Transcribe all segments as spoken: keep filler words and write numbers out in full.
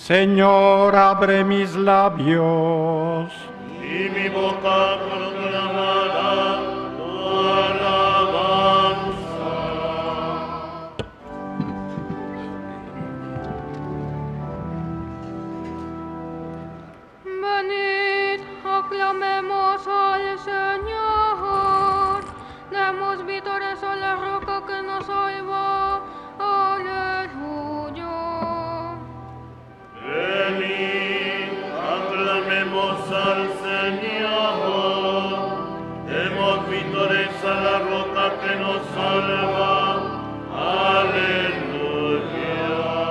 Señor, abre mis labios, y mi boca proclamará tu alabanza. Venid, aclamemos al Señor, demos vítores a la roca que nos salva. Aleluya. Venid, aclamemos al Señor, demos vítores a la roca que nos salva. Aleluya.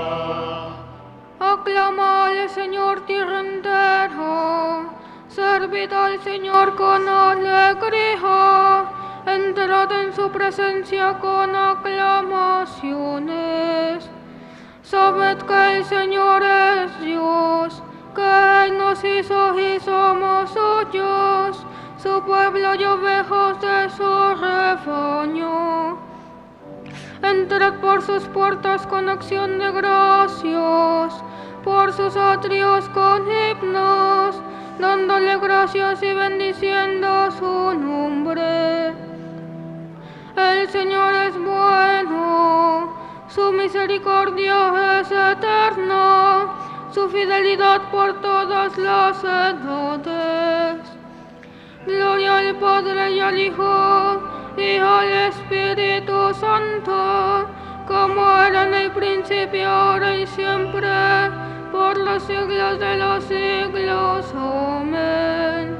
Aclama al Señor tierra entera, servid al Señor con alegría, entrad en su presencia con aclamaciones. Sabed que el Señor es Dios, que Él nos hizo y somos suyos, su pueblo y ovejas de su rebaño. Entrad por sus puertas con acción de gracias, por sus atrios con himnos, dándole gracias y bendiciendo su nombre. El Señor es bueno, su misericordia es eterna, su fidelidad por todas las edades. Gloria al Padre y al Hijo y al Espíritu Santo, como era en el principio, ahora y siempre, por los siglos de los siglos. Amén.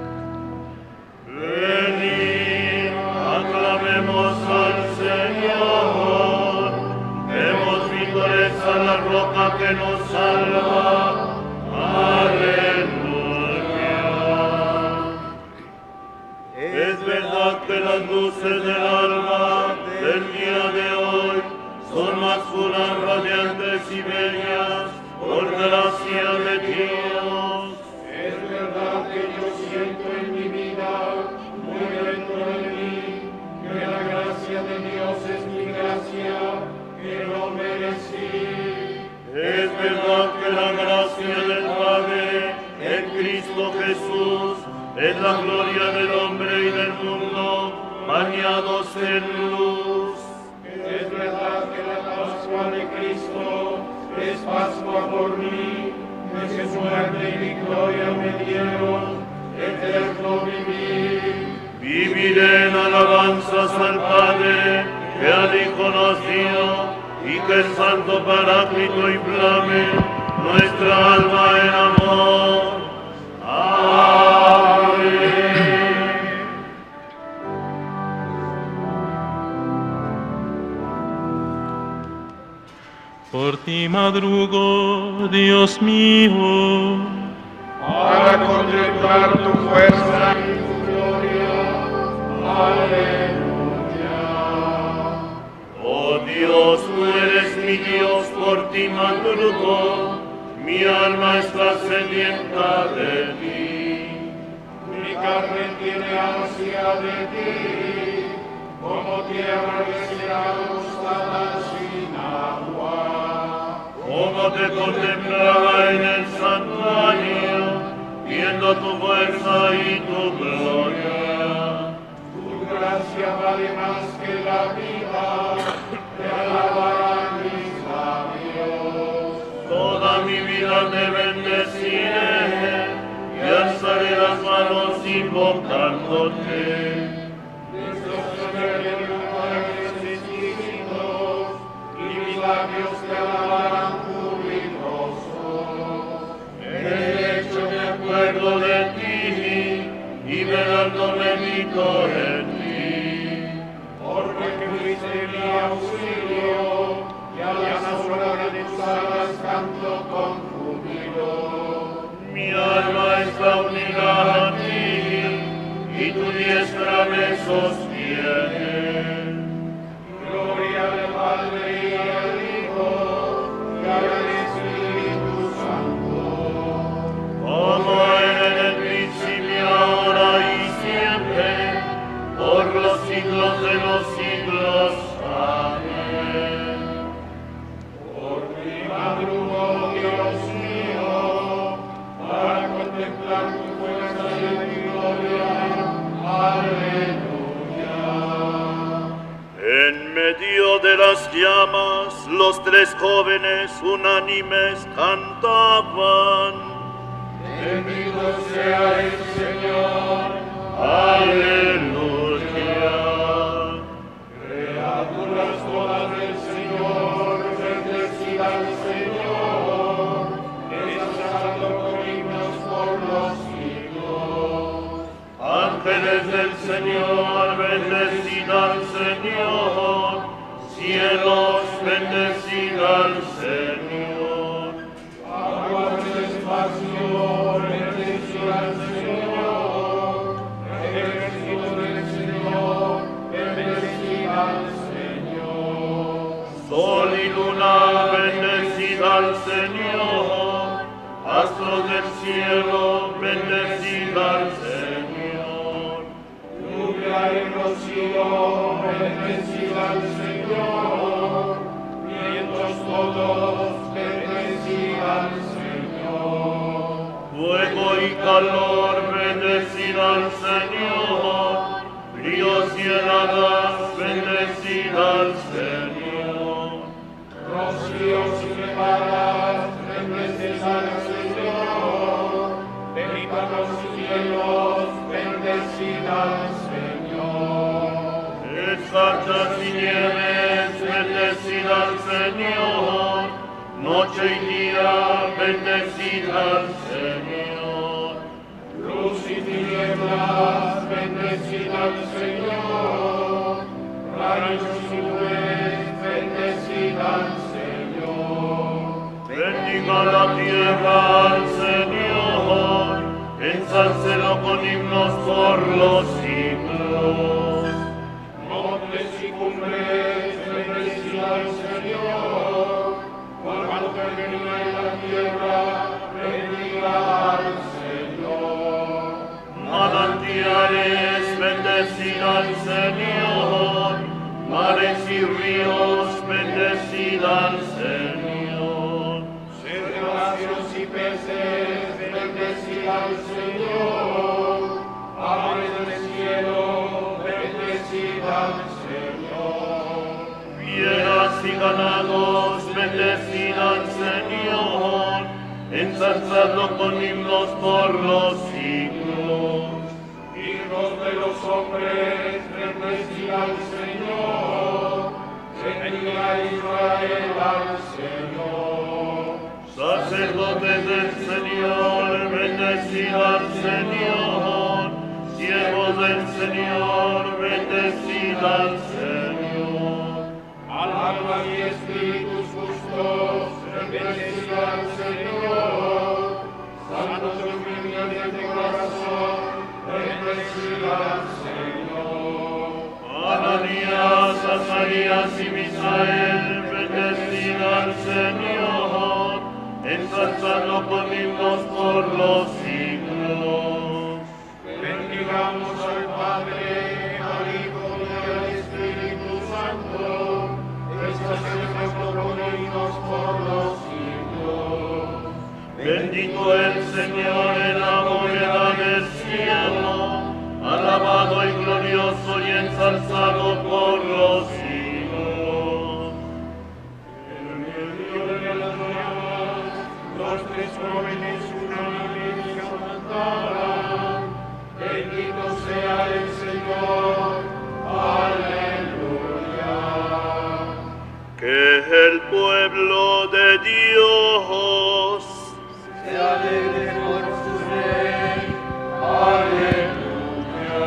Venid, aclamemos al Señor, demos vítores a la roca que nos salva. Aleluya. Es verdad que las luces del alba del día de hoy son más puras, radiantes y bellas por gracia de Dios. Es verdad que yo siento en mi vida, muy dentro de mí, que la gracia de Dios es mi gracia, que no merecí. Es verdad que la gracia del Padre en Cristo Jesús es la gloria del hombre y del mundo, bañados en luz. Es verdad que la Pascua de Cristo es Pascua por mí, que su muerte y victoria me dieron eterno vivir. Viviré en alabanzas al Padre que al Hijo nos dio, y que el Santo Paráclito inflame nuestra alma en amor. Amén. Por ti madrugo, Dios mío, Para contemplar tu fuerza y tu gloria. Aleluya. Oh Dios, tú eres mi Dios, por ti madrugo, mi alma está sedienta de ti. Mi carne tiene ansia de ti, como tierra reseca gustada sin agua. Como te contemplaba en el santuario, viendo tu fuerza y tu gloria. Tu gracia vale más que la vida, te alabarán mis labios. Toda mi vida te bendeciré y alzaré las manos invocándote. Estos son distintos y mis labios te alabarán jubilosos. En el hecho me acuerdo de ti y velando medito en ti. Porque fuiste mi auxilio y a la sombra de tus alas canto con júbilo. Mi alma está unida a ti y tu diestra me sostiene. Gloria al Padre y al Hijo y al Espíritu Santo. Como era en el principio, ahora y siempre, las llamas, los tres jóvenes unánimes cantaban. Bendito sea el Señor. Aleluya. Criaturas todas del Señor, bendecida al Señor, exaltando con himnos por los siglos. Ángeles del Señor, bendecida al Señor. Cielos, bendecida al Señor. Aguas del espacio, bendecida al Señor. Ejército del Señor, bendecida al Señor. Sol y luna, bendecida al Señor. Astros del cielo, bendecida al Señor. Lluvia y rocío, bendecida al Señor. Vientos todos, bendecida al Señor. Fuego y calor, bendecida al Señor. Ríos y heladas, bendecida al Señor. Rocíos y nevadas, bendecida al Señor. Pelícanos y cielos, bendecida al Señor. Escarchas y nieves, bendecida al Señor. Noche y día, bendecida al Señor. Luz y tinieblas, bendecida al Señor. Rayos y nubes, bendecida al Señor. Bendiga la tierra al Señor, ensálcelo con himnos por los siglos. Montes y cumbres, bendecida al Señor. Cuando termine la tierra, bendiga al Señor. Manantiales, bendecida al Señor. Mares y ríos, bendecida al Señor. Cetáceos y peces, bendecida al Señor. Aves del cielo, bendecida al Señor. Fieras y ganados, bendecida al Señor. Ensalzadlo con himnos por los siglos. Hijos de los hombres, bendecida al Señor. Bendiga Israel al Señor. Sacerdotes del Señor, bendecida al Señor. Siervos del Señor, bendecida al Señor. Alma y espíritus justos, bendecida al Señor. Santos humildes de corazón, bendecida al Señor. Ananías, Azarías y Misael, bendecida al Señor. Ensalzadlo con himnos por los siglos. Bendigamos al Padre, al Hijo y al Espíritu Santo. Exaltemos con himnos por los siglos. Bendito el Señor en la bóveda del cielo, alabado y glorioso y ensalzado por los siglos. En medio de las llamas, los tres jóvenes unánimes cantaban. Bendito sea el Señor. Aleluya. Que el pueblo de Dios Se alegre por su rey. Aleluya.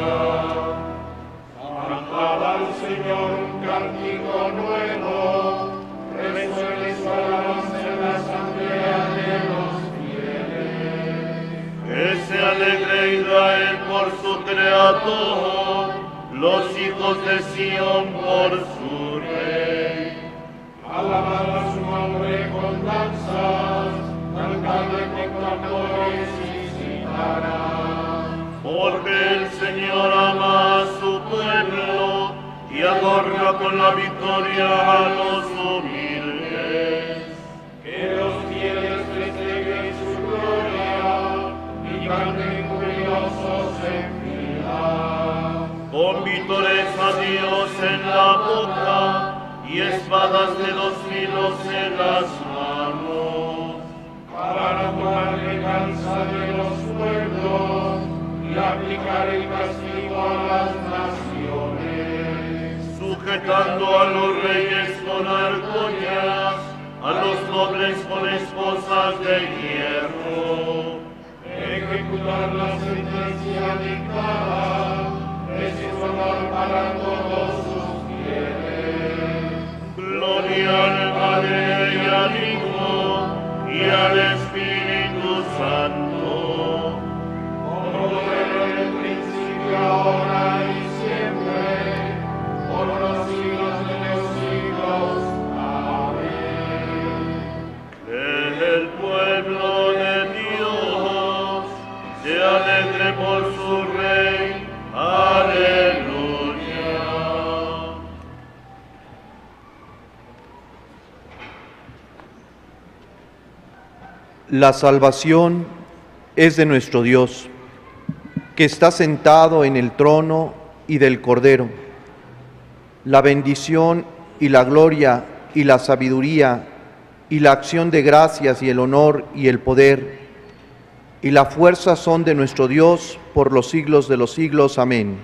Cantad al Señor un cántico nuevo. Resuene su alabanza en la asamblea de los fieles. que se alegre Israel por su creador, los hijos de Sión por su rey. Alabad a su nombre con danzas, cantadle con tambores y cítaras. Porque el Señor ama a su pueblo y adorna con la victoria a los humildes. Que los fieles festejen su gloria y canten jubilosos en fila. Con vítores a Dios en la boca y y espadas de dos filos en las manos, para tomar venganza de los pueblos y aplicar el castigo a las naciones, sujetando a los reyes con argollas, a los nobles con esposas de hierro, ejecutar la sentencia dictada, es su honor para todos sus fieles. Gloria al Padre y al Hijo y al Espíritu Santo, Como era en el principio, ahora y siempre, por los siglos de los siglos. Amén. el pueblo de Dios se alegre por su Rey. Aleluya. La salvación es de nuestro Dios, que está sentado en el trono y del Cordero. La bendición y la gloria y la sabiduría y la acción de gracias y el honor y el poder y la fuerza son de nuestro Dios por los siglos de los siglos. Amén.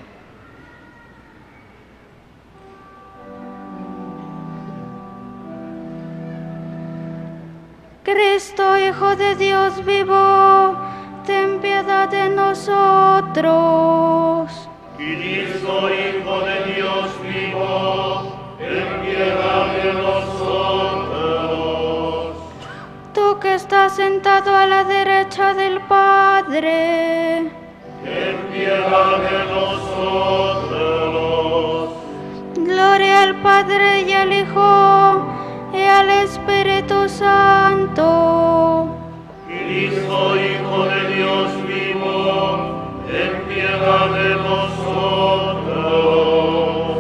Cristo, Hijo de Dios vivo, ten piedad de nosotros. Cristo, Hijo de Dios vivo, ten piedad de nosotros. Tú que estás sentado a la derecha del Padre, Ten piedad de nosotros. gloria al Padre y al Hijo y al Espíritu Santo. Cristo, Hijo de Dios vivo, ten piedad de nosotros.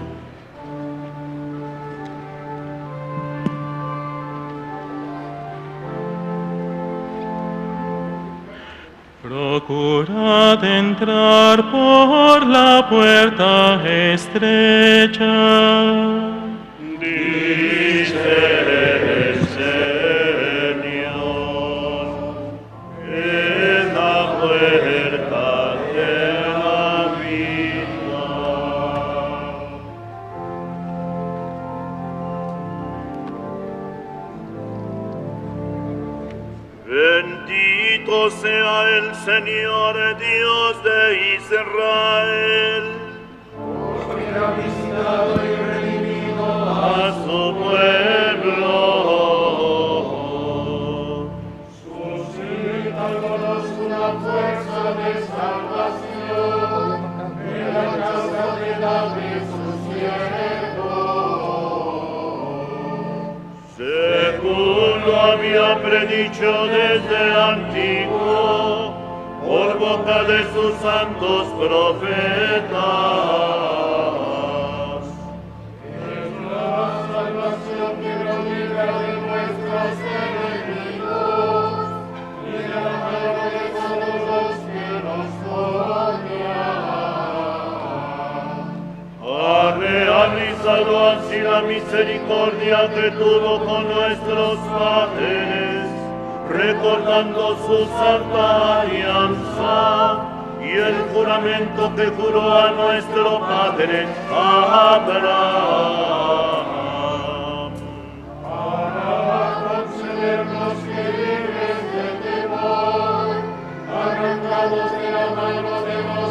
Procurad entrar por la puerta estrecha. Dice el Señor, es la puerta de la vida. Bendito sea el Señor Dios de Israel, Porque ha visitado y redimido a su pueblo. suscita al conozco una fuerza de salvación en la casa de David su siervo. Según lo había predicho desde antiguo, por boca de sus santos profetas. Es una salvación que nos libra de nuestros enemigos y de la mano de todos los que nos odian. Ha realizado así la misericordia que tuvo con nuestros padres, recordando su santa alianza y el juramento que juró a nuestro padre Abraham. Para concedernos que libres de temor, arrancados de la mano de los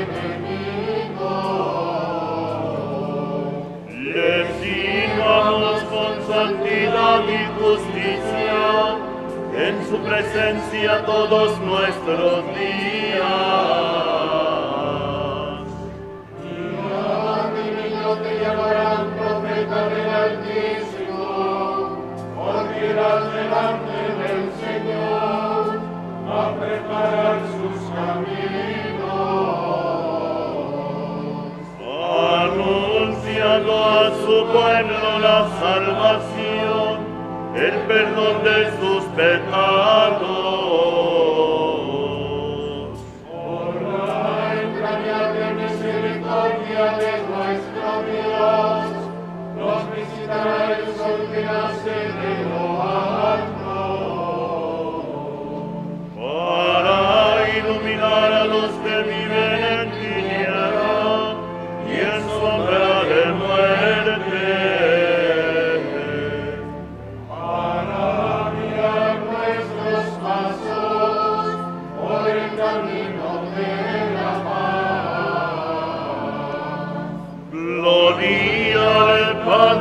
enemigos, Le sirvamos con santidad y justicia en su presencia todos nuestros días. y niños te llamarán profeta del Altísimo, porque irás delante del Señor a preparar sus caminos. Anunciando a su pueblo la salvación, el perdón de sus pecados. Por la entrañable misericordia de nuestro Dios, nos visitará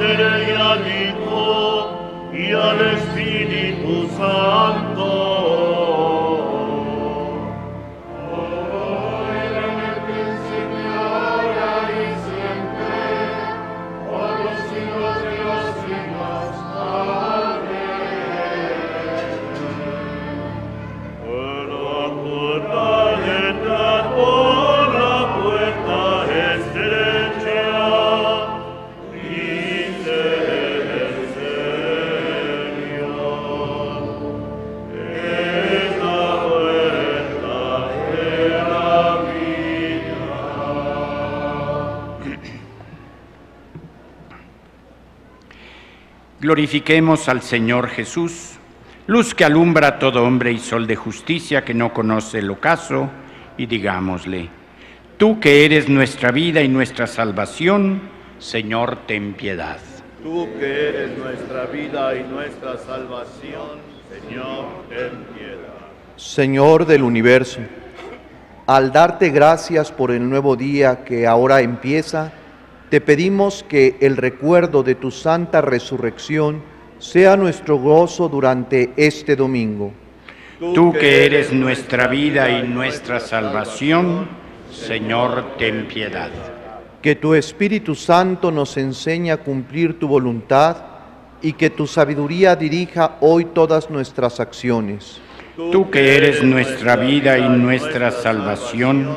Padre y al Hijo y al Espíritu Santo. Glorifiquemos al Señor Jesús, luz que alumbra a todo hombre y sol de justicia que no conoce el ocaso, y digámosle: tú que eres nuestra vida y nuestra salvación, Señor, ten piedad. Tú que eres nuestra vida y nuestra salvación, Señor, ten piedad. Señor del universo, al darte gracias por el nuevo día que ahora empieza, te pedimos que el recuerdo de tu santa resurrección sea nuestro gozo durante este domingo. Tú que eres nuestra vida y nuestra salvación, Señor, ten piedad. Que tu Espíritu Santo nos enseñe a cumplir tu voluntad y que tu sabiduría dirija hoy todas nuestras acciones. Tú que eres nuestra vida y nuestra salvación,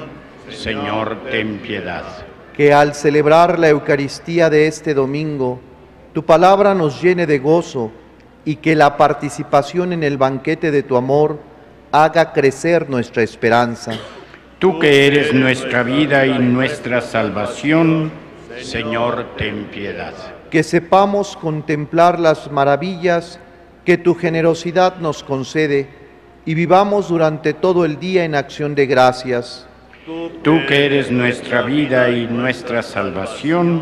Señor, ten piedad. Que al celebrar la Eucaristía de este domingo, tu palabra nos llene de gozo y que la participación en el banquete de tu amor haga crecer nuestra esperanza. Tú que eres nuestra vida y nuestra salvación, Señor, ten piedad. Que sepamos contemplar las maravillas que tu generosidad nos concede y vivamos durante todo el día en acción de gracias. Tú que eres nuestra vida y nuestra salvación,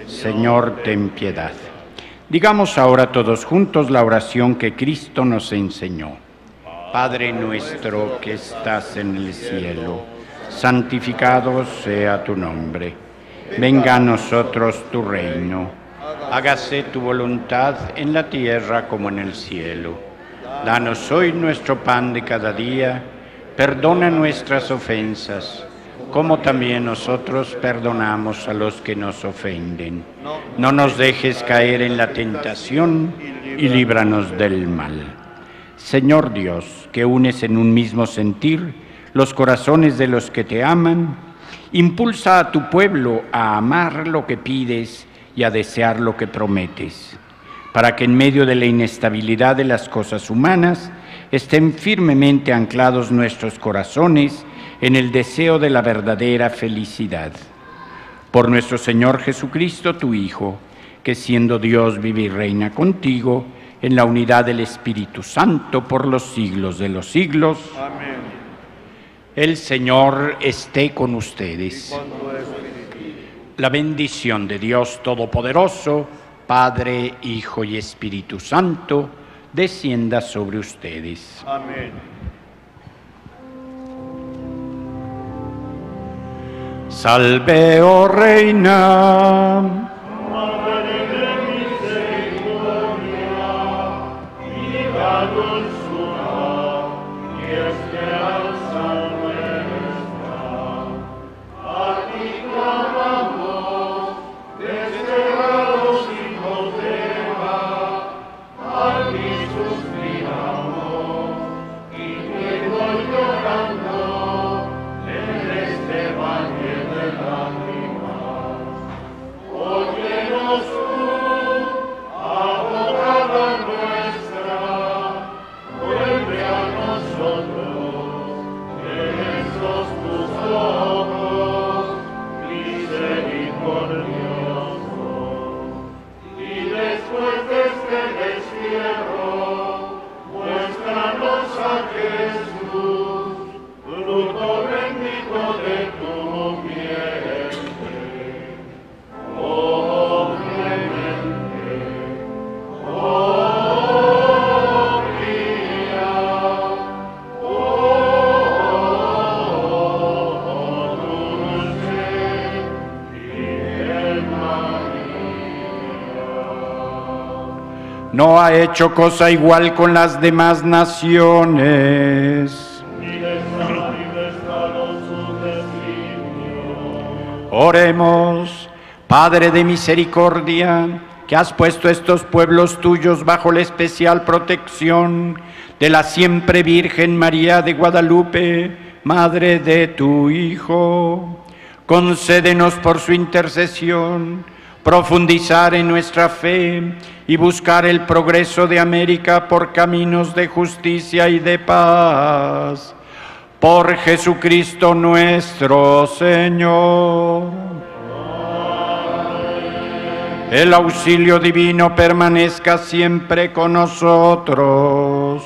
Señor, ten piedad. Digamos ahora todos juntos la oración que Cristo nos enseñó. Padre nuestro que estás en el cielo, santificado sea tu nombre. Venga a nosotros tu reino. Hágase tu voluntad en la tierra como en el cielo. Danos hoy nuestro pan de cada día. Perdona nuestras ofensas, como también nosotros perdonamos a los que nos ofenden. No nos dejes caer en la tentación y líbranos del mal. Señor Dios, que unes en un mismo sentir los corazones de los que te aman, impulsa a tu pueblo a amar lo que pides y a desear lo que prometes, para que en medio de la inestabilidad de las cosas humanas estén firmemente anclados nuestros corazones en el deseo de la verdadera felicidad. Por nuestro Señor Jesucristo, tu Hijo, que siendo Dios vive y reina contigo, en la unidad del Espíritu Santo, por los siglos de los siglos. Amén. El Señor esté con ustedes. Y con tu espíritu. La bendición de Dios Todopoderoso, Padre, Hijo y Espíritu Santo, descienda sobre ustedes. Amén. Salve, oh Reina. Madre de misericordia, vida dulzura y esperanza nuestra. A ti clamamos, desterrados hijos de Eva, a ti suspiramos, y viendo llorando en este valle de lágrimas. Oh, no ha hecho cosa igual con las demás naciones. Oremos. Padre de misericordia, que has puesto estos pueblos tuyos bajo la especial protección de la siempre Virgen María de Guadalupe, Madre de tu Hijo, concédenos por su intercesión profundizar en nuestra fe y buscar el progreso de América por caminos de justicia y de paz. Por Jesucristo nuestro Señor. El auxilio divino permanezca siempre con nosotros.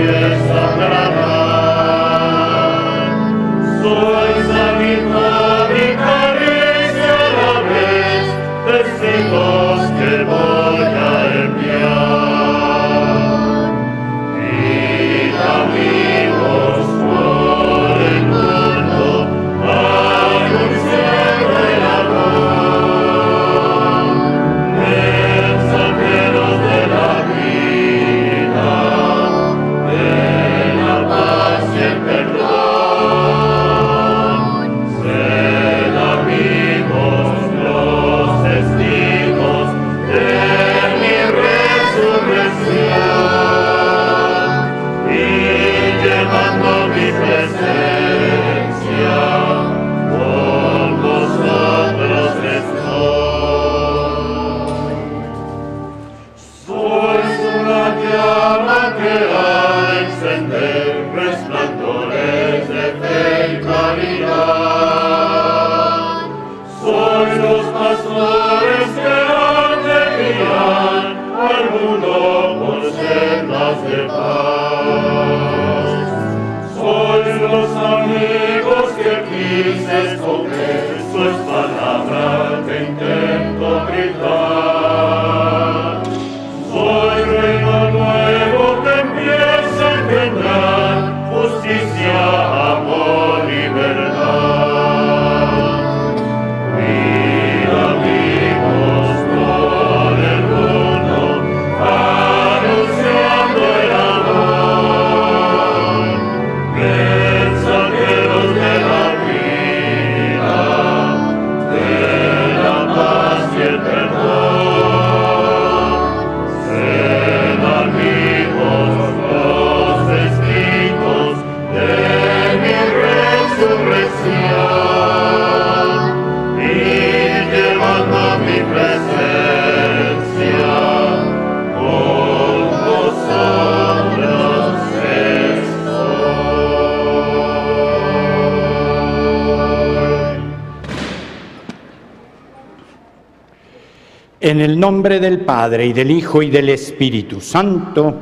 En el nombre del Padre, y del Hijo, y del Espíritu Santo,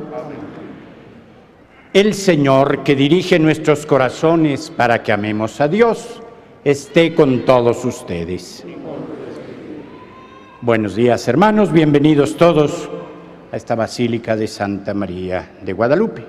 el Señor, que dirige nuestros corazones para que amemos a Dios, esté con todos ustedes. Buenos días, hermanos, bienvenidos todos a esta Basílica de Santa María de Guadalupe.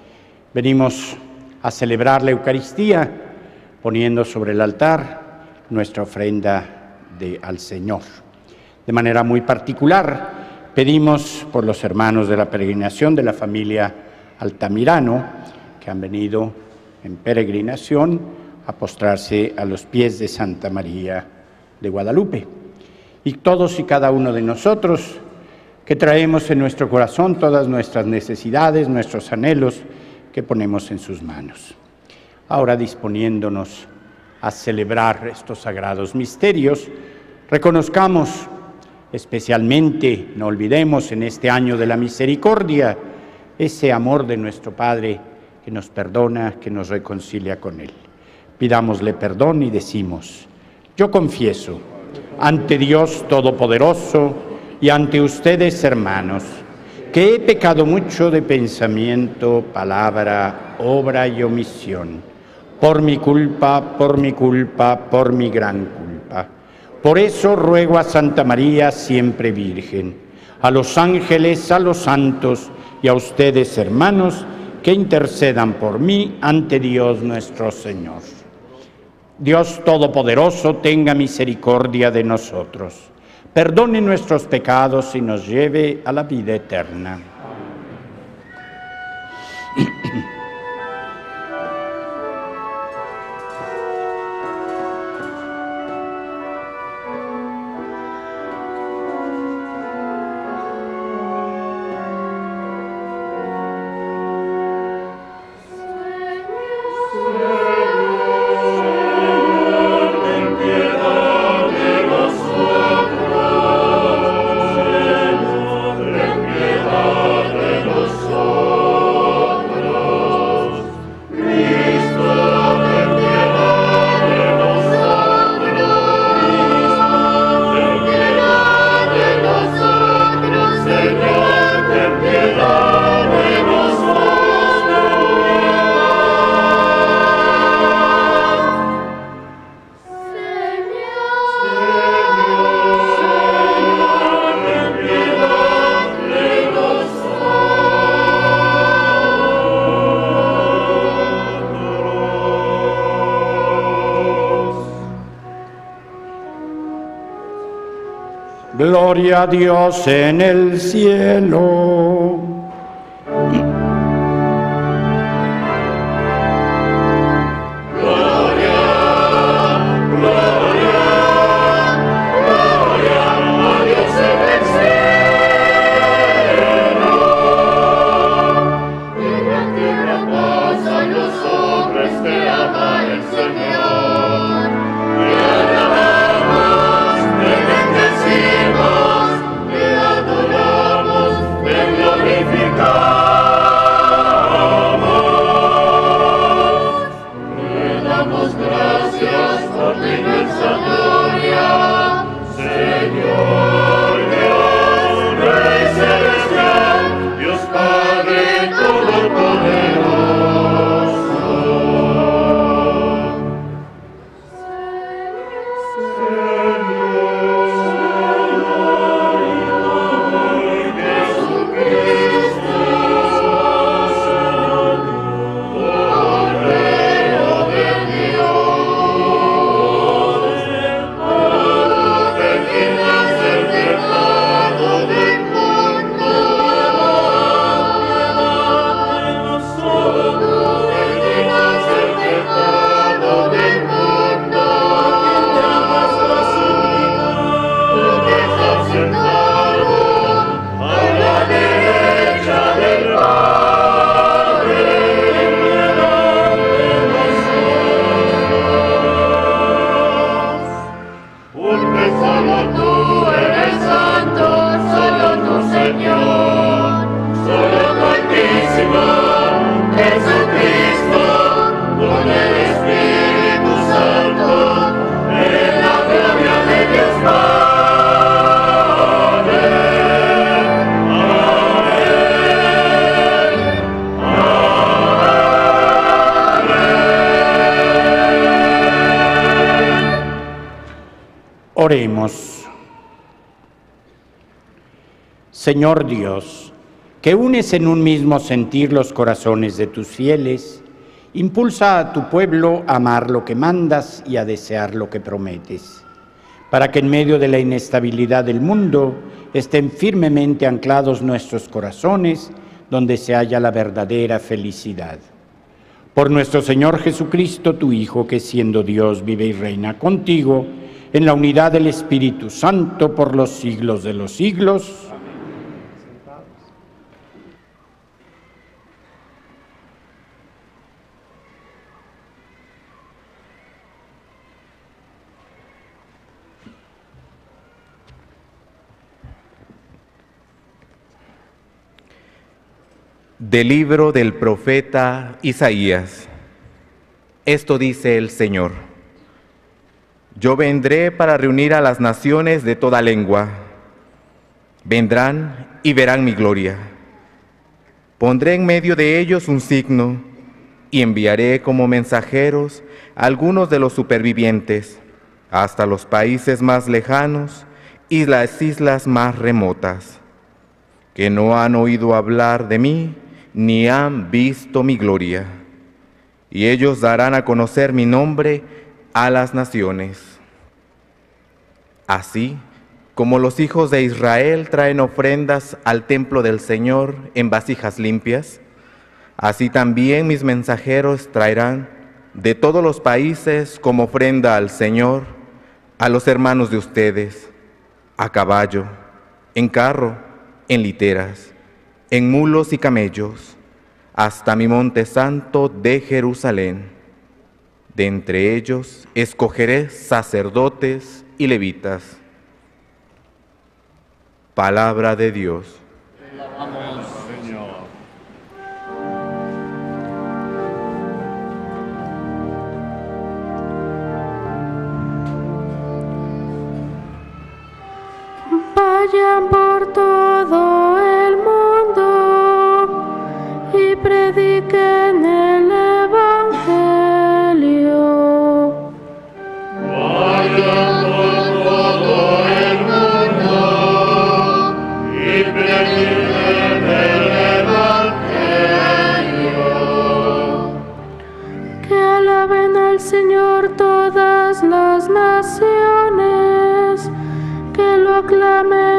Venimos a celebrar la Eucaristía poniendo sobre el altar nuestra ofrenda de, al Señor. De manera muy particular, pedimos por los hermanos de la peregrinación de la familia Altamirano, que han venido en peregrinación a postrarse a los pies de Santa María de Guadalupe. Y todos y cada uno de nosotros, que traemos en nuestro corazón todas nuestras necesidades, nuestros anhelos, que ponemos en sus manos. Ahora, disponiéndonos a celebrar estos sagrados misterios, reconozcamos especialmente, no olvidemos en este año de la misericordia, ese amor de nuestro Padre que nos perdona, que nos reconcilia con Él. Pidámosle perdón y decimos: yo confieso ante Dios Todopoderoso y ante ustedes, hermanos, que he pecado mucho de pensamiento, palabra, obra y omisión, por mi culpa, por mi culpa, por mi gran culpa. Por eso ruego a Santa María, siempre Virgen, a los ángeles, a los santos y a ustedes, hermanos, que intercedan por mí ante Dios nuestro Señor. Dios Todopoderoso tenga misericordia de nosotros, perdone nuestros pecados y nos lleve a la vida eterna. Señor, ten piedad. Gloria a Dios en el cielo. Oremos. Señor Dios, que unes en un mismo sentir los corazones de tus fieles, impulsa a tu pueblo a amar lo que mandas y a desear lo que prometes, para que en medio de la inestabilidad del mundo estén firmemente anclados nuestros corazones, donde se halla la verdadera felicidad. Por nuestro Señor Jesucristo, tu Hijo, que siendo Dios vive y reina contigo, en la unidad del Espíritu Santo, por los siglos de los siglos. Del libro del profeta Isaías. Esto dice el Señor: Yo vendré para reunir a las naciones de toda lengua. Vendrán y verán mi gloria. Pondré en medio de ellos un signo y enviaré como mensajeros a algunos de los supervivientes hasta los países más lejanos y las islas más remotas, que no han oído hablar de mí ni han visto mi gloria. Y ellos darán a conocer mi nombre a las naciones. Así como los hijos de Israel traen ofrendas al templo del Señor en vasijas limpias, así también mis mensajeros traerán de todos los países como ofrenda al Señor a los hermanos de ustedes, a caballo, en carro, en literas, en mulos y camellos, hasta mi monte santo de Jerusalén. De entre ellos escogeré sacerdotes y levitas. Palabra de Dios. Te alabamos, Señor. Vayan por todo el mundo y prediquen el Evangelio. Vayan por todo el mundo y prediquen el Evangelio. Que alaben al Señor todas las naciones, que lo aclamen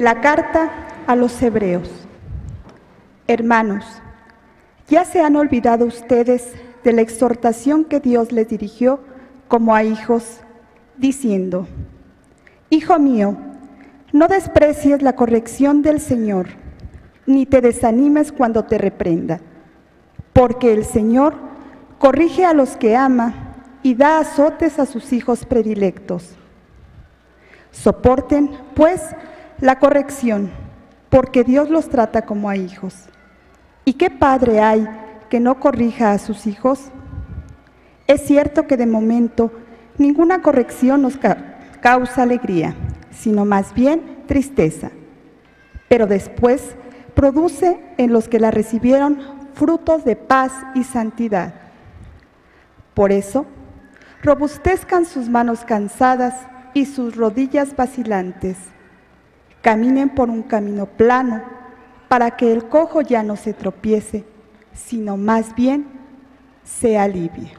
la carta a los Hebreos. Hermanos, ¿ya se han olvidado ustedes de la exhortación que Dios les dirigió como a hijos, diciendo: Hijo mío, no desprecies la corrección del Señor, ni te desanimes cuando te reprenda, porque el Señor corrige a los que ama y da azotes a sus hijos predilectos. Soporten, pues, la corrección, porque Dios los trata como a hijos. ¿Y qué padre hay que no corrija a sus hijos? Es cierto que de momento ninguna corrección nos ca- causa alegría, sino más bien tristeza, pero después produce en los que la recibieron frutos de paz y santidad. Por eso, robustezcan sus manos cansadas y sus rodillas vacilantes. Caminen por un camino plano, para que el cojo ya no se tropiece, sino más bien se alivie.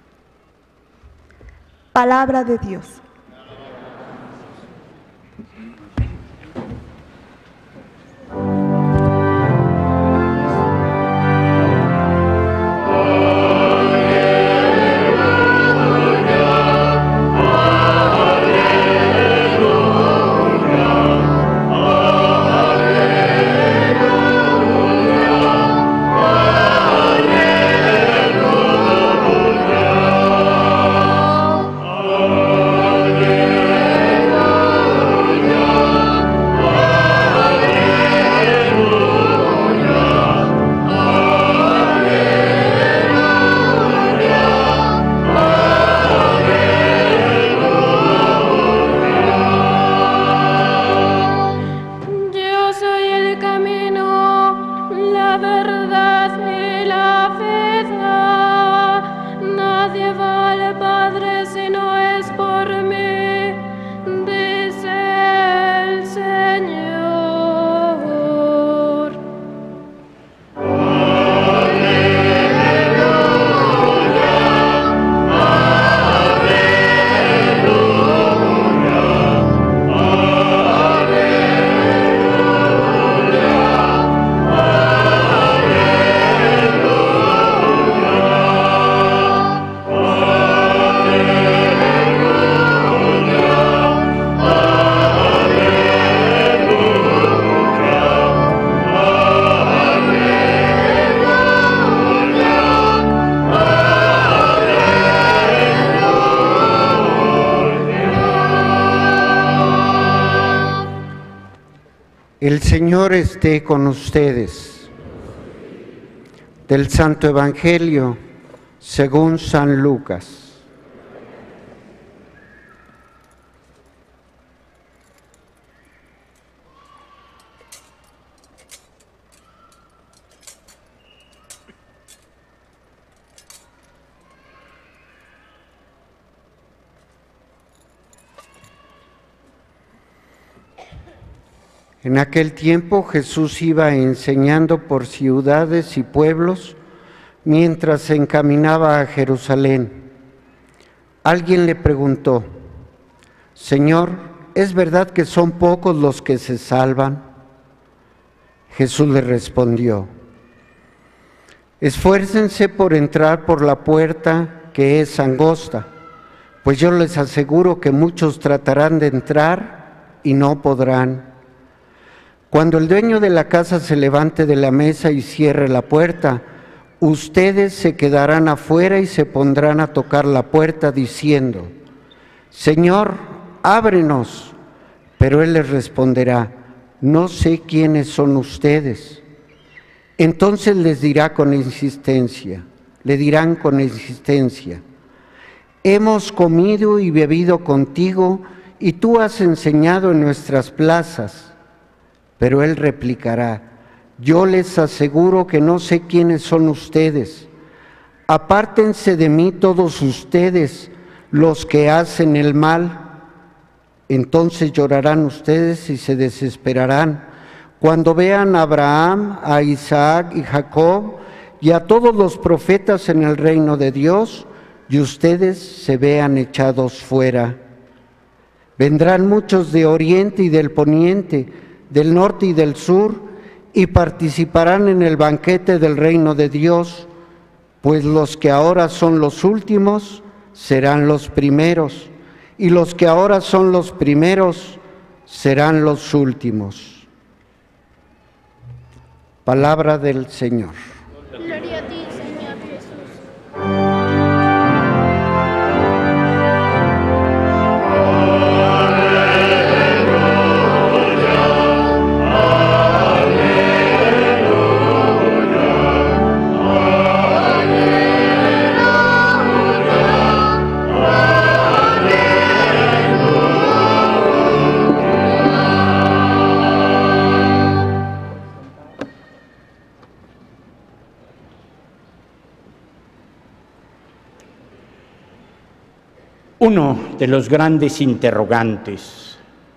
Palabra de Dios. El Señor esté con ustedes. Del Santo Evangelio según San Lucas. En aquel tiempo Jesús iba enseñando por ciudades y pueblos mientras se encaminaba a Jerusalén. Alguien le preguntó: Señor, ¿es verdad que son pocos los que se salvan? Jesús le respondió: Esfuércense por entrar por la puerta que es angosta, pues yo les aseguro que muchos tratarán de entrar y no podrán. Cuando el dueño de la casa se levante de la mesa y cierre la puerta, ustedes se quedarán afuera y se pondrán a tocar la puerta diciendo: Señor, ábrenos. Pero él les responderá: no sé quiénes son ustedes. Entonces les dirá con insistencia, le dirán con insistencia: hemos comido y bebido contigo y tú has enseñado en nuestras plazas. Pero él replicará: yo les aseguro que no sé quiénes son ustedes. Apártense de mí todos ustedes, los que hacen el mal. Entonces llorarán ustedes y se desesperarán cuando vean a Abraham, a Isaac y Jacob y a todos los profetas en el reino de Dios, y ustedes se vean echados fuera. Vendrán muchos de oriente y del poniente, del norte y del sur, y participarán en el banquete del reino de Dios, pues los que ahora son los últimos serán los primeros, y los que ahora son los primeros serán los últimos. Palabra del Señor. Gloria a ti, Señor Jesús. Uno de los grandes interrogantes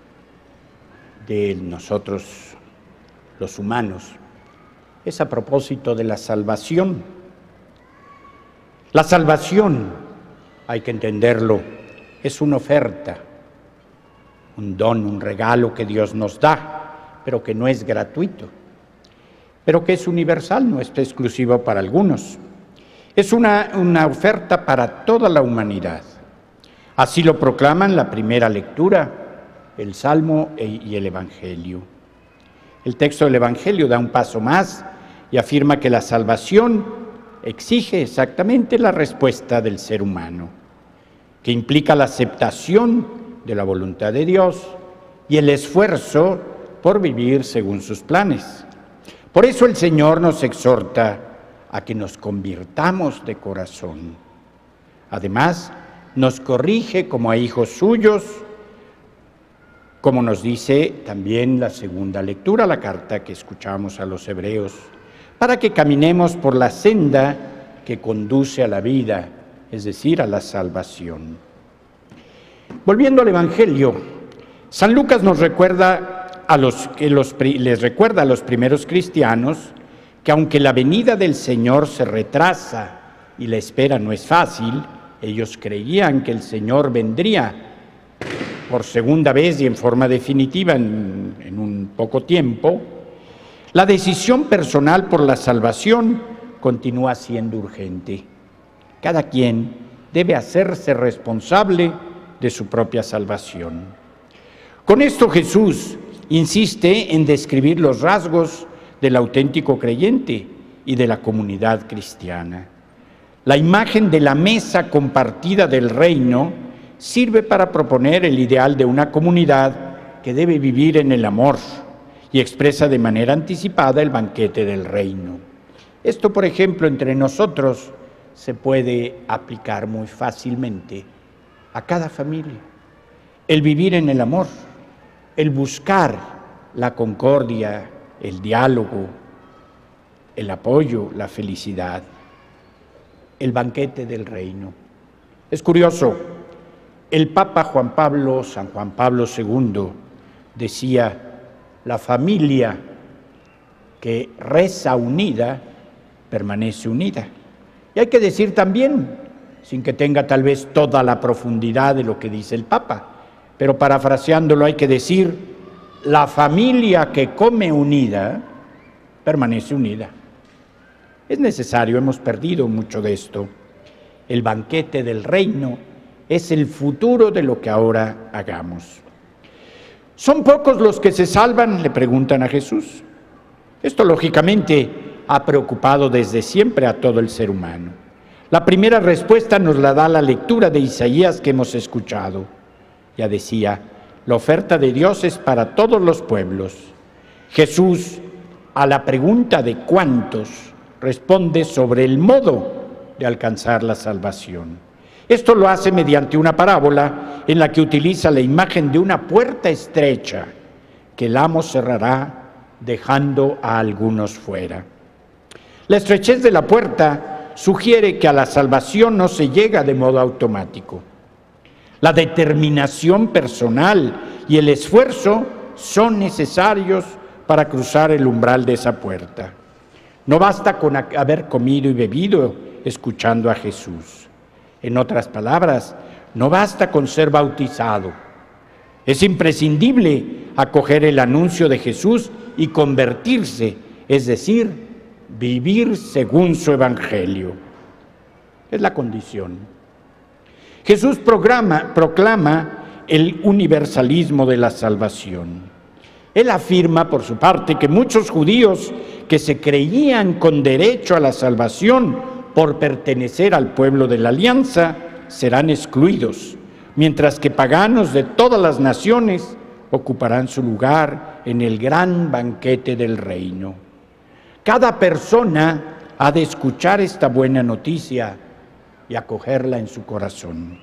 de nosotros, los humanos, es a propósito de la salvación. La salvación, hay que entenderlo, es una oferta, un don, un regalo que Dios nos da, pero que no es gratuito, pero que es universal, no es exclusivo para algunos. Es una, una oferta para toda la humanidad. Así lo proclaman la primera lectura, el Salmo y el Evangelio. El texto del Evangelio da un paso más y afirma que la salvación exige exactamente la respuesta del ser humano, que implica la aceptación de la voluntad de Dios y el esfuerzo por vivir según sus planes. Por eso el Señor nos exhorta a que nos convirtamos de corazón. Además, nos corrige como a hijos suyos, como nos dice también la segunda lectura, la carta que escuchamos a los hebreos, para que caminemos por la senda que conduce a la vida, es decir, a la salvación. Volviendo al Evangelio, San Lucas nos recuerda a los, que los, les recuerda a los primeros cristianos que aunque la venida del Señor se retrasa y la espera no es fácil, ellos creían que el Señor vendría por segunda vez y en forma definitiva en, en un poco tiempo. La decisión personal por la salvación continúa siendo urgente. Cada quien debe hacerse responsable de su propia salvación. Con esto Jesús insiste en describir los rasgos del auténtico creyente y de la comunidad cristiana. La imagen de la mesa compartida del reino sirve para proponer el ideal de una comunidad que debe vivir en el amor y expresa de manera anticipada el banquete del reino. Esto, por ejemplo, entre nosotros se puede aplicar muy fácilmente a cada familia. El vivir en el amor, el buscar la concordia, el diálogo, el apoyo, la felicidad. El banquete del reino. Es curioso, el Papa Juan Pablo, San Juan Pablo segundo, decía, la familia que reza unida, permanece unida. Y hay que decir también, sin que tenga tal vez toda la profundidad de lo que dice el Papa, pero parafraseándolo hay que decir, la familia que come unida, permanece unida. Es necesario, hemos perdido mucho de esto. El banquete del reino es el futuro de lo que ahora hagamos. ¿Son pocos los que se salvan?, le preguntan a Jesús. Esto lógicamente ha preocupado desde siempre a todo el ser humano. La primera respuesta nos la da la lectura de Isaías que hemos escuchado. Ya decía, la oferta de Dios es para todos los pueblos. Jesús, a la pregunta de cuántos, responde sobre el modo de alcanzar la salvación. Esto lo hace mediante una parábola en la que utiliza la imagen de una puerta estrecha que el amo cerrará dejando a algunos fuera. La estrechez de la puerta sugiere que a la salvación no se llega de modo automático. La determinación personal y el esfuerzo son necesarios para cruzar el umbral de esa puerta. No basta con haber comido y bebido escuchando a Jesús. En otras palabras, no basta con ser bautizado. Es imprescindible acoger el anuncio de Jesús y convertirse, es decir, vivir según su evangelio. Es la condición. Jesús programa, proclama el universalismo de la salvación. Él afirma, por su parte, que muchos judíos que se creían con derecho a la salvación por pertenecer al pueblo de la alianza serán excluidos, mientras que paganos de todas las naciones ocuparán su lugar en el gran banquete del reino. Cada persona ha de escuchar esta buena noticia y acogerla en su corazón.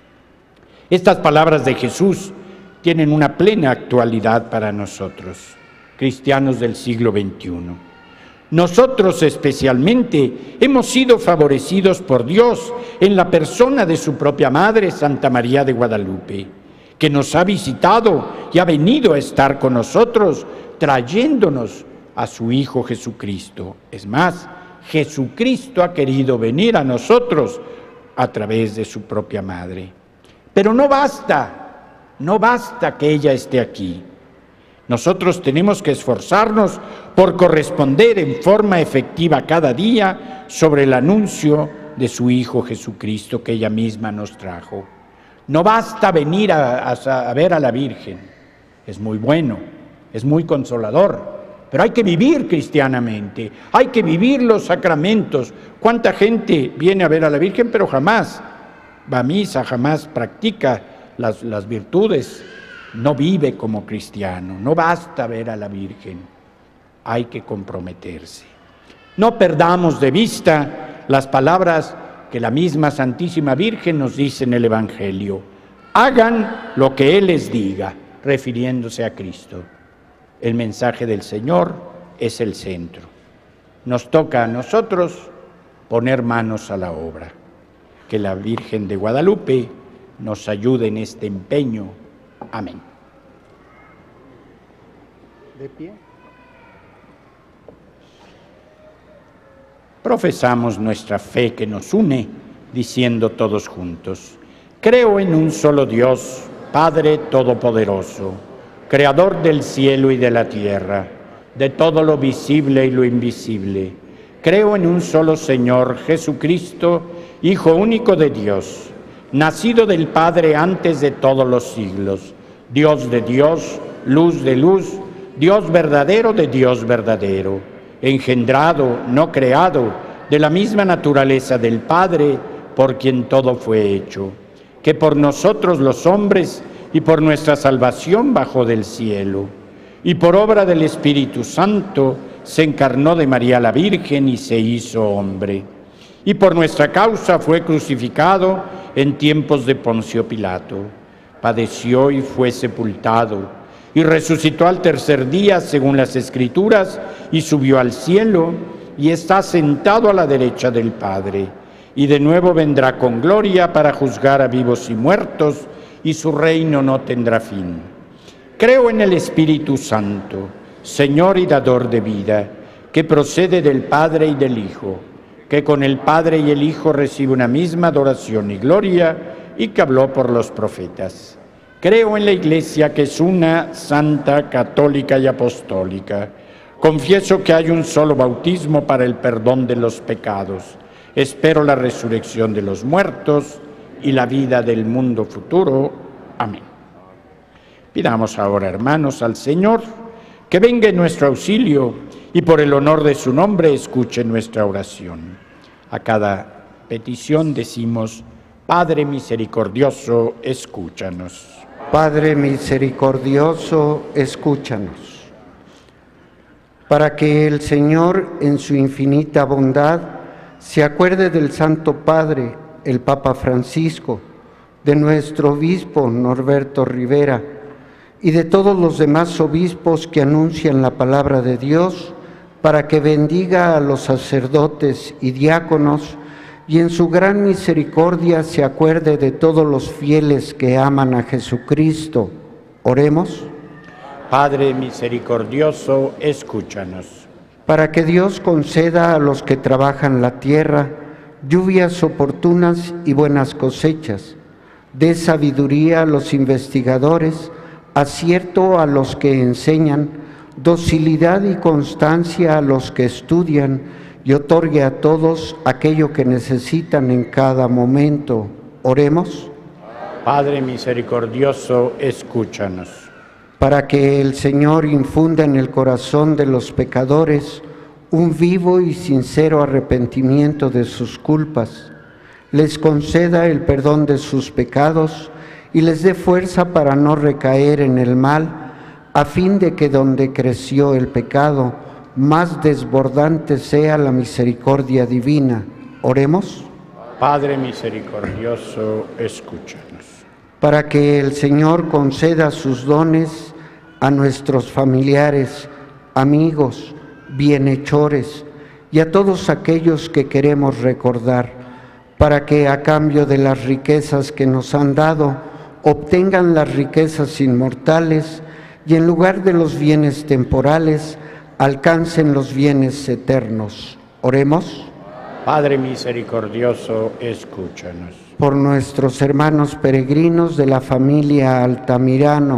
Estas palabras de Jesús tienen una plena actualidad para nosotros, cristianos del siglo veintiuno. Nosotros especialmente hemos sido favorecidos por Dios en la persona de su propia Madre, Santa María de Guadalupe, que nos ha visitado y ha venido a estar con nosotros, trayéndonos a su Hijo Jesucristo. Es más, Jesucristo ha querido venir a nosotros a través de su propia Madre. Pero no basta. No basta que ella esté aquí. Nosotros tenemos que esforzarnos por corresponder en forma efectiva cada día sobre el anuncio de su Hijo Jesucristo que ella misma nos trajo. No basta venir a, a, a ver a la Virgen. Es muy bueno, es muy consolador, pero hay que vivir cristianamente, hay que vivir los sacramentos. ¿Cuánta gente viene a ver a la Virgen pero jamás va a misa, jamás practica Las, las virtudes, no vive como cristiano? No basta ver a la Virgen, hay que comprometerse. No perdamos de vista las palabras que la misma Santísima Virgen nos dice en el Evangelio. Hagan lo que Él les diga, refiriéndose a Cristo. El mensaje del Señor es el centro. Nos toca a nosotros poner manos a la obra. Que la Virgen de Guadalupe nos ayude en este empeño. Amén. De pie. Profesamos nuestra fe que nos une, diciendo todos juntos: creo en un solo Dios, Padre Todopoderoso, Creador del cielo y de la tierra, de todo lo visible y lo invisible. Creo en un solo Señor, Jesucristo, Hijo único de Dios, nacido del Padre antes de todos los siglos, Dios de Dios, luz de luz, Dios verdadero de Dios verdadero, engendrado, no creado, de la misma naturaleza del Padre, por quien todo fue hecho, que por nosotros los hombres y por nuestra salvación bajó del cielo, y por obra del Espíritu Santo se encarnó de María la Virgen y se hizo hombre, y por nuestra causa fue crucificado en tiempos de Poncio Pilato, padeció y fue sepultado, y resucitó al tercer día según las Escrituras, y subió al cielo, y está sentado a la derecha del Padre, y de nuevo vendrá con gloria para juzgar a vivos y muertos, y su reino no tendrá fin. Creo en el Espíritu Santo, Señor y dador de vida, que procede del Padre y del Hijo, que con el Padre y el Hijo recibe una misma adoración y gloria, y que habló por los profetas. Creo en la Iglesia, que es una, santa, católica y apostólica. Confieso que hay un solo bautismo para el perdón de los pecados. Espero la resurrección de los muertos y la vida del mundo futuro. Amén. Pidamos ahora, hermanos, al Señor que venga en nuestro auxilio y por el honor de su nombre escuche nuestra oración. A cada petición decimos: Padre misericordioso, escúchanos. Padre misericordioso, escúchanos. Para que el Señor, en su infinita bondad, se acuerde del Santo Padre, el Papa Francisco, de nuestro obispo Norberto Rivera y de todos los demás obispos que anuncian la palabra de Dios, para que bendiga a los sacerdotes y diáconos y en su gran misericordia se acuerde de todos los fieles que aman a Jesucristo. Oremos. Padre misericordioso, escúchanos. Para que Dios conceda a los que trabajan la tierra lluvias oportunas y buenas cosechas, dé sabiduría a los investigadores acierto a los que enseñan, docilidad y constancia a los que estudian, y otorgue a todos aquello que necesitan en cada momento. Oremos. Padre misericordioso, escúchanos. Para que el Señor infunda en el corazón de los pecadores un vivo y sincero arrepentimiento de sus culpas, les conceda el perdón de sus pecados y les dé fuerza para no recaer en el mal, a fin de que donde creció el pecado, más desbordante sea la misericordia divina. Oremos. Padre misericordioso, escúchanos. Para que el Señor conceda sus dones a nuestros familiares, amigos, bienhechores y a todos aquellos que queremos recordar, para que a cambio de las riquezas que nos han dado, obtengan las riquezas inmortales y en lugar de los bienes temporales, alcancen los bienes eternos. Oremos. Padre misericordioso, escúchanos. Por nuestros hermanos peregrinos de la familia Altamirano,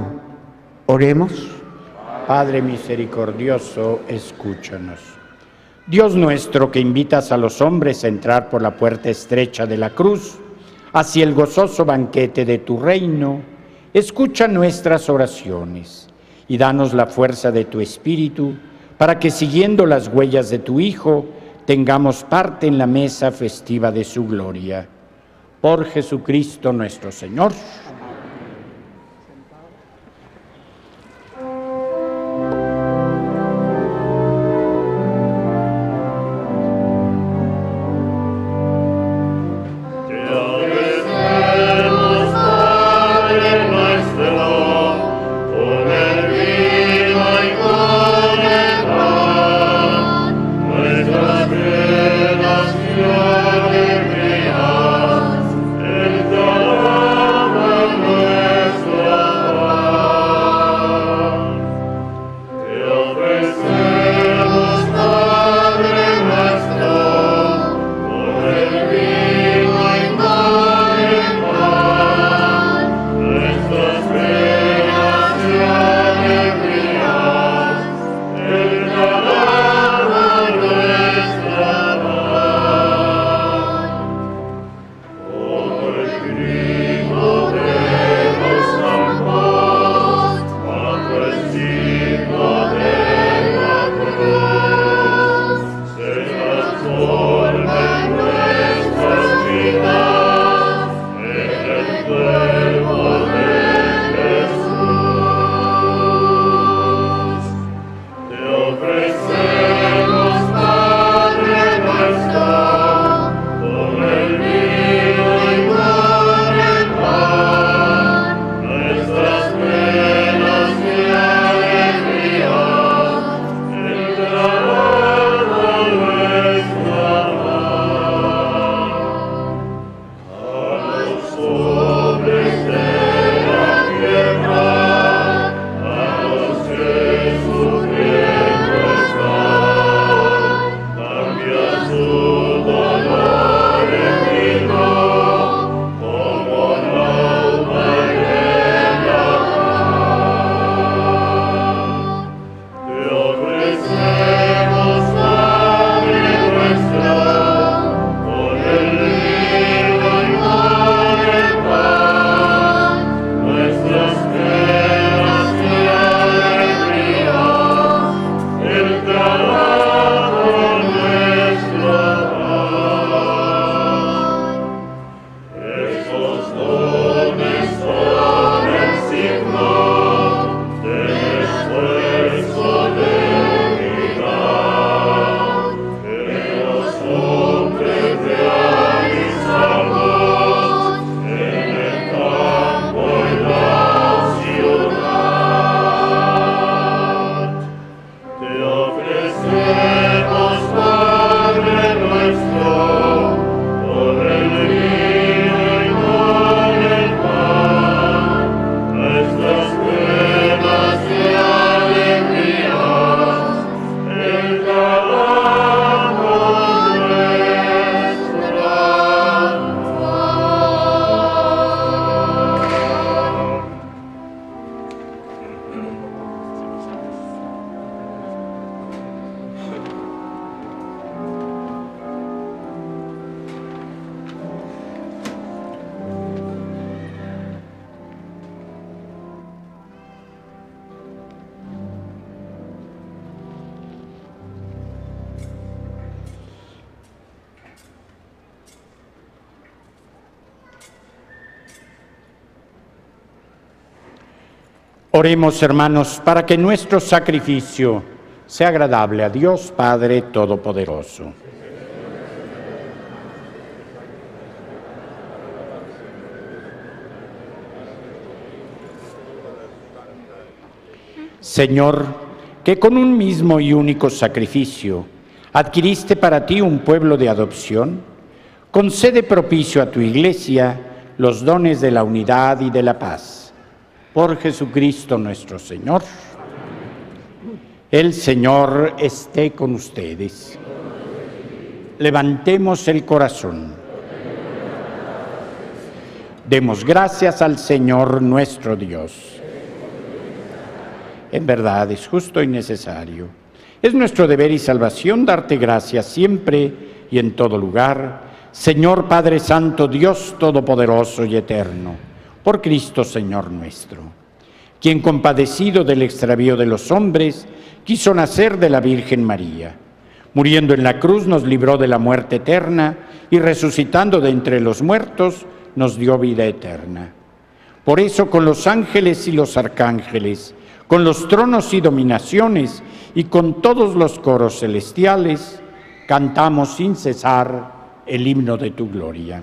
oremos. Padre misericordioso, escúchanos. Dios nuestro, que invitas a los hombres a entrar por la puerta estrecha de la cruz hacia el gozoso banquete de tu reino, escucha nuestras oraciones y danos la fuerza de tu Espíritu para que, siguiendo las huellas de tu Hijo, tengamos parte en la mesa festiva de su gloria. Por Jesucristo nuestro Señor. El Oremos, hermanos, para que nuestro sacrificio sea agradable a Dios Padre Todopoderoso. Señor, que con un mismo y único sacrificio adquiriste para ti un pueblo de adopción, concede propicio a tu Iglesia los dones de la unidad y de la paz. Por Jesucristo nuestro Señor. El Señor esté con ustedes. Levantemos el corazón. Demos gracias al Señor nuestro Dios. En verdad es justo y necesario. Es nuestro deber y salvación darte gracias siempre y en todo lugar, Señor Padre Santo, Dios Todopoderoso y Eterno, por Cristo Señor nuestro, quien compadecido del extravío de los hombres, quiso nacer de la Virgen María. Muriendo en la cruz nos libró de la muerte eterna y resucitando de entre los muertos nos dio vida eterna. Por eso con los ángeles y los arcángeles, con los tronos y dominaciones y con todos los coros celestiales, cantamos sin cesar el himno de tu gloria.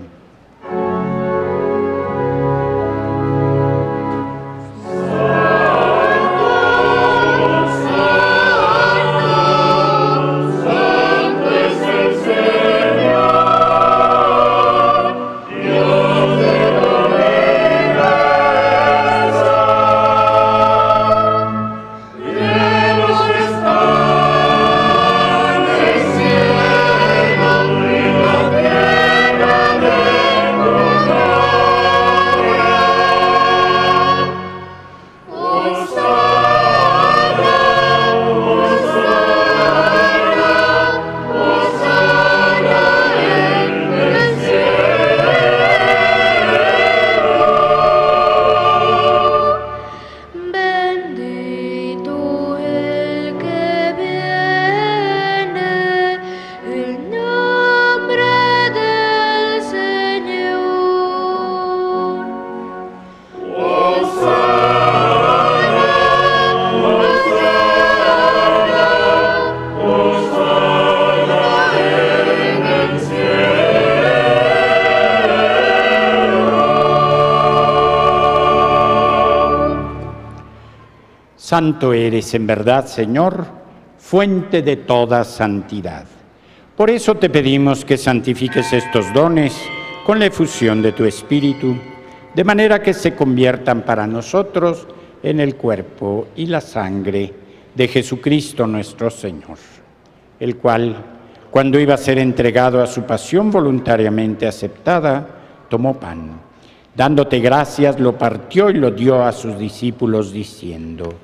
Santo eres en verdad, Señor, fuente de toda santidad. Por eso te pedimos que santifiques estos dones con la efusión de tu Espíritu, de manera que se conviertan para nosotros en el cuerpo y la sangre de Jesucristo nuestro Señor, el cual, cuando iba a ser entregado a su pasión voluntariamente aceptada, tomó pan. Dándote gracias, lo partió y lo dio a sus discípulos, diciendo: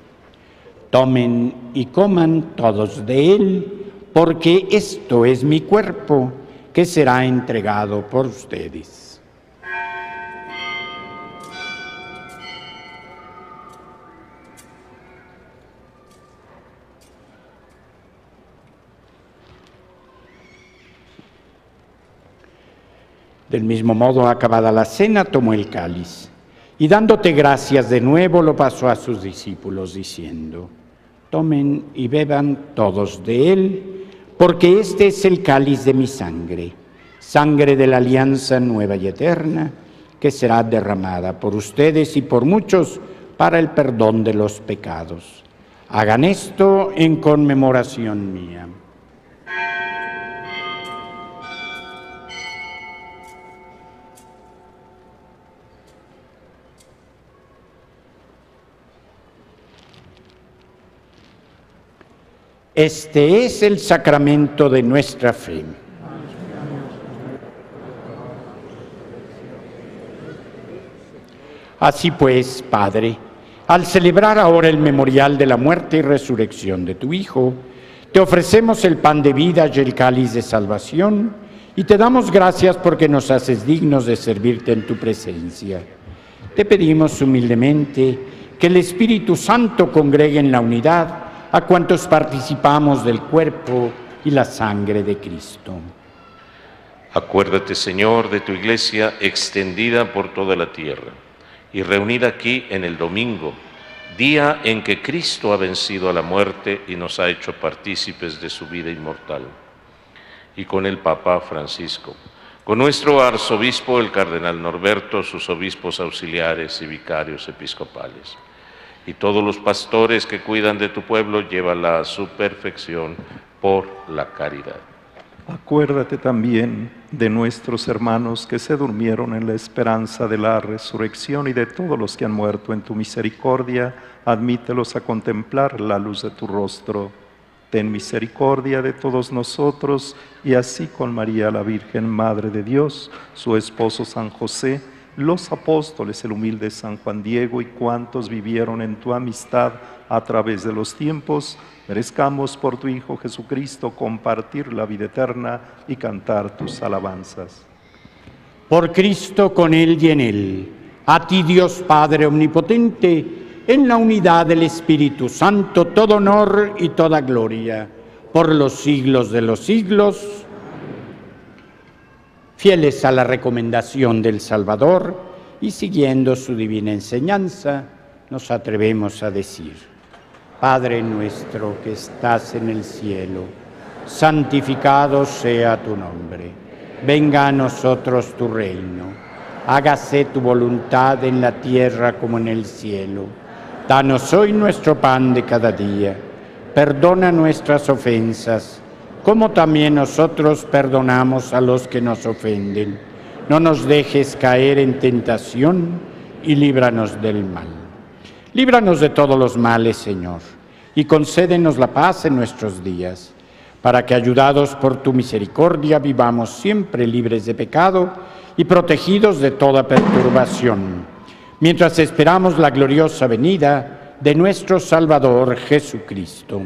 tomen y coman todos de él, porque esto es mi cuerpo, que será entregado por ustedes. Del mismo modo, acabada la cena, tomó el cáliz, y dándote gracias de nuevo, lo pasó a sus discípulos, diciendo: tomen y beban todos de él, porque este es el cáliz de mi sangre, sangre de la alianza nueva y eterna, que será derramada por ustedes y por muchos para el perdón de los pecados. Hagan esto en conmemoración mía. Este es el sacramento de nuestra fe. Así pues, Padre, al celebrar ahora el memorial de la muerte y resurrección de tu Hijo, te ofrecemos el pan de vida y el cáliz de salvación, y te damos gracias porque nos haces dignos de servirte en tu presencia. Te pedimos humildemente que el Espíritu Santo congregue en la unidad a cuantos participamos del cuerpo y la sangre de Cristo. Acuérdate, Señor, de tu Iglesia extendida por toda la tierra y reunida aquí en el domingo, día en que Cristo ha vencido a la muerte y nos ha hecho partícipes de su vida inmortal. Y con el Papa Francisco, con nuestro arzobispo, el cardenal Norberto, sus obispos auxiliares y vicarios episcopales, y todos los pastores que cuidan de tu pueblo, llévala a su perfección por la caridad. Acuérdate también de nuestros hermanos que se durmieron en la esperanza de la resurrección y de todos los que han muerto en tu misericordia, admítelos a contemplar la luz de tu rostro. Ten misericordia de todos nosotros y así con María la Virgen, Madre de Dios, su esposo San José, los apóstoles, el humilde San Juan Diego y cuantos vivieron en tu amistad a través de los tiempos, merezcamos por tu Hijo Jesucristo compartir la vida eterna y cantar tus alabanzas. Por Cristo, con Él y en Él, a ti Dios Padre Omnipotente, en la unidad del Espíritu Santo, todo honor y toda gloria, por los siglos de los siglos. Fieles a la recomendación del Salvador y siguiendo su divina enseñanza, nos atrevemos a decir: Padre nuestro que estás en el cielo, santificado sea tu nombre. Venga a nosotros tu reino. Hágase tu voluntad en la tierra como en el cielo. Danos hoy nuestro pan de cada día. Perdona nuestras ofensas, como también nosotros perdonamos a los que nos ofenden. No nos dejes caer en tentación y líbranos del mal. Líbranos de todos los males, Señor, y concédenos la paz en nuestros días, para que, ayudados por tu misericordia, vivamos siempre libres de pecado y protegidos de toda perturbación, mientras esperamos la gloriosa venida de nuestro Salvador Jesucristo.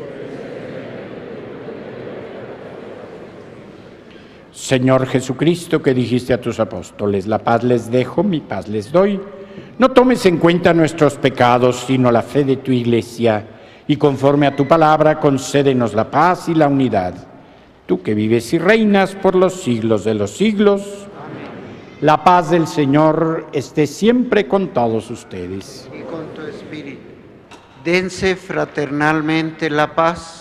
Señor Jesucristo, que dijiste a tus apóstoles: la paz les dejo, mi paz les doy. No tomes en cuenta nuestros pecados, sino la fe de tu Iglesia, y conforme a tu palabra, concédenos la paz y la unidad. Tú que vives y reinas por los siglos de los siglos. Amén. La paz del Señor esté siempre con todos ustedes. Y con tu espíritu. Dense fraternalmente la paz.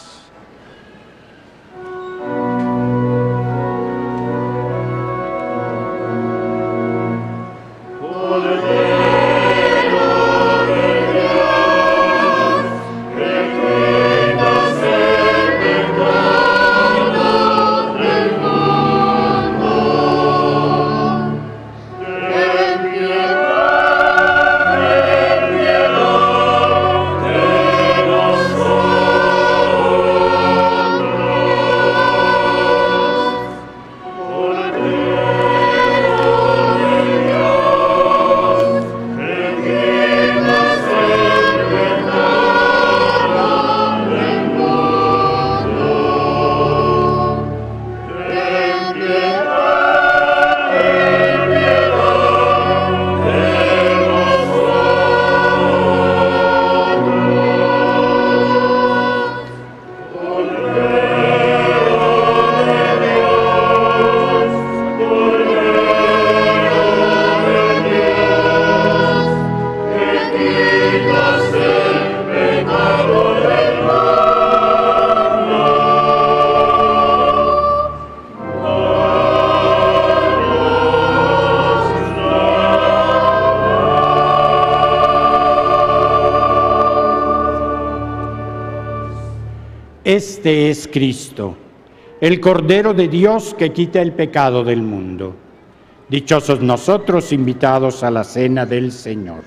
Este es Cristo, el Cordero de Dios que quita el pecado del mundo. Dichosos nosotros invitados a la cena del Señor.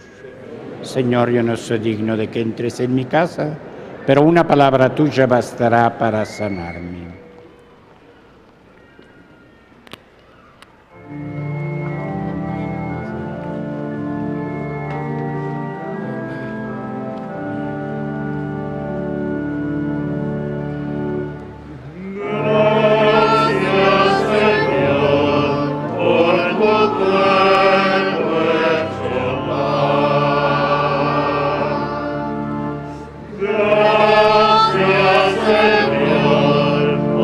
Señor, yo no soy digno de que entres en mi casa, pero una palabra tuya bastará para sanarme. Gracias, Señor,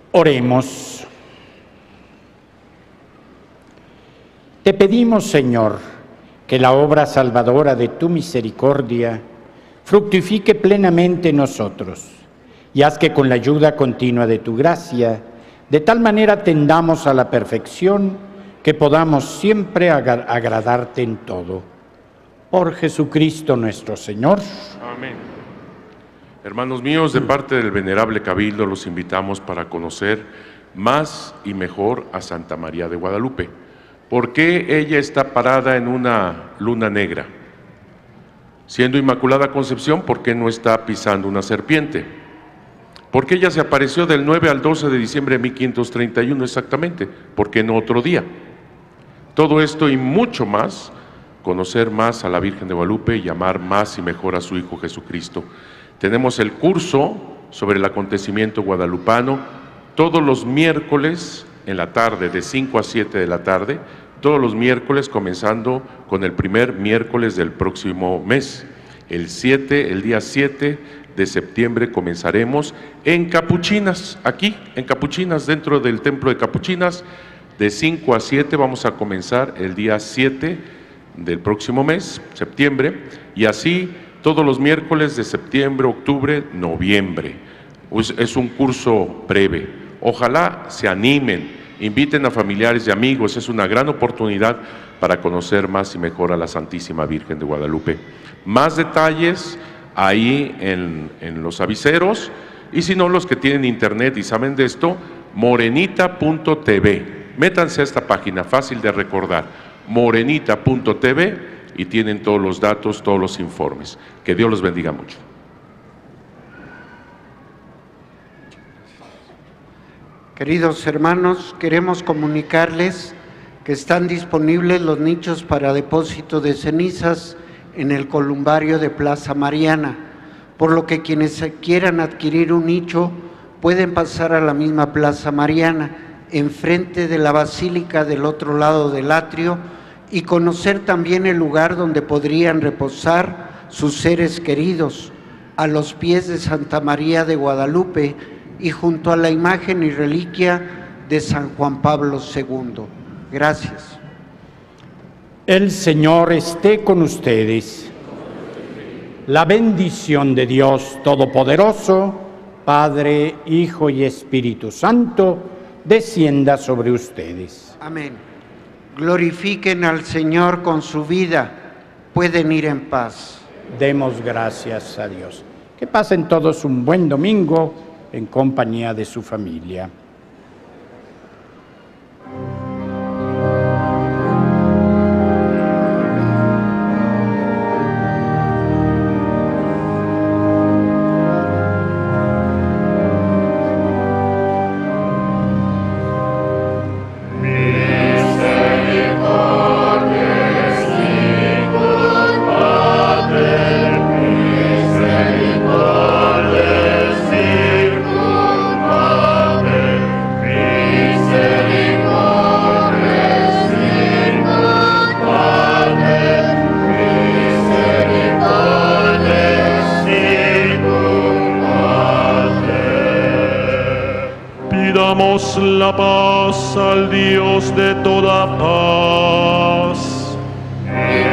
Oremos. Te pedimos, Señor, que la obra salvadora de tu misericordia fructifique plenamente en nosotros, y haz que con la ayuda continua de tu gracia, de tal manera tendamos a la perfección que podamos siempre agra- agradarte en todo. Por Jesucristo nuestro Señor. Amén. Hermanos míos, de parte del Venerable Cabildo los invitamos para conocer más y mejor a Santa María de Guadalupe. ¿Por qué ella está parada en una luna negra? Siendo Inmaculada Concepción, ¿por qué no está pisando una serpiente? ¿Por qué ella se apareció del nueve al doce de diciembre de mil quinientos treinta y uno exactamente? ¿Por qué no otro día? Todo esto y mucho más, conocer más a la Virgen de Guadalupe y amar más y mejor a su Hijo Jesucristo. Tenemos el curso sobre el acontecimiento guadalupano todos los miércoles en la tarde, de cinco a siete de la tarde, todos los miércoles, comenzando con el primer miércoles del próximo mes. El siete, el día siete de septiembre comenzaremos en Capuchinas, aquí en Capuchinas, dentro del templo de Capuchinas, de cinco a siete vamos a comenzar el día siete del próximo mes, septiembre, y así todos los miércoles de septiembre, octubre, noviembre. Es un curso breve. Ojalá se animen, inviten a familiares y amigos, es una gran oportunidad para conocer más y mejor a la Santísima Virgen de Guadalupe. Más detalles ahí en, en los aviseros, y si no, los que tienen internet y saben de esto, morenita punto t v. Métanse a esta página, fácil de recordar, morenita punto t v, y tienen todos los datos, todos los informes. Que Dios los bendiga mucho. Queridos hermanos, queremos comunicarles que están disponibles los nichos para depósito de cenizas en el columbario de Plaza Mariana, por lo que quienes quieran adquirir un nicho pueden pasar a la misma Plaza Mariana, enfrente de la Basílica del otro lado del atrio, y conocer también el lugar donde podrían reposar sus seres queridos, a los pies de Santa María de Guadalupe y junto a la imagen y reliquia de San Juan Pablo segundo. Gracias. El Señor esté con ustedes. La bendición de Dios Todopoderoso, Padre, Hijo y Espíritu Santo, descienda sobre ustedes. Amén. Glorifiquen al Señor con su vida. Pueden ir en paz. Demos gracias a Dios. Que pasen todos un buen domingo en compañía de su familia. Pidamos la paz al Dios de toda paz.